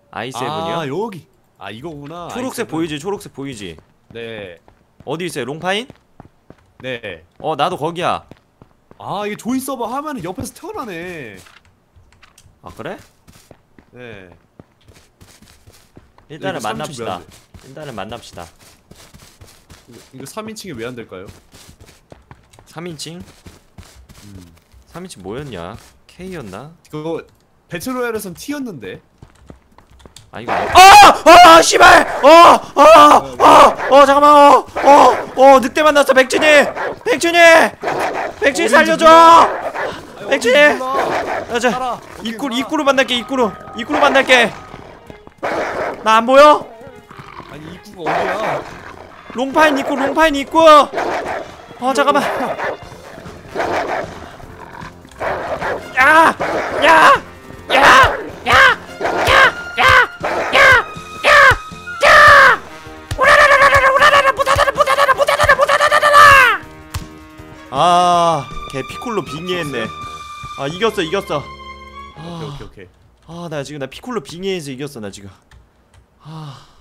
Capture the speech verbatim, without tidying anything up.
아이 세븐이요? 아 여기 아 이거구나. 초록색 아이세븐. 보이지? 초록색 보이지? 네. 어디 있어요? 롱파인? 네. 어 나도 거기야. 아 이게 조인 서버 하면은 옆에서 태어나네. 아 그래? 네. 일단은 이거 삼 인칭 만납시다. 왜안 돼? 일단은 만납시다. 이거, 이거 삼인칭이 왜 안 될까요? 삼인칭? 음. 삼인칭 뭐였냐? K였나? 그거 배틀로얄에선 T였는데. 아 이거 아! 아! 씨발! 어! 어! 어! 어! 잠깐만! 어! 어! 어! 늑대 만났어! 백준이! 백준이! 백준이 살려줘! 백준이! 자, 자, 입구로, 입구로 만날게, 입구로! 입구로 만날게! 나 안 보여? 아니 입구가 어디야? 롱파인 입구, 롱파인 입구! 어, 잠깐만! 야! 야! 야! 야! 야! 야! 야! 야! 야! 우라라라라라 우라라라 무다다라 무다다라 무다다라 무다다라라! 아, 걔 피콜로 빙의했네. 아, 이겼어, 이겼어. 오케이 오케이 오케이. 아, 나 지금 나 피콜로 빙의해서 이겼어, 나 지금. 아.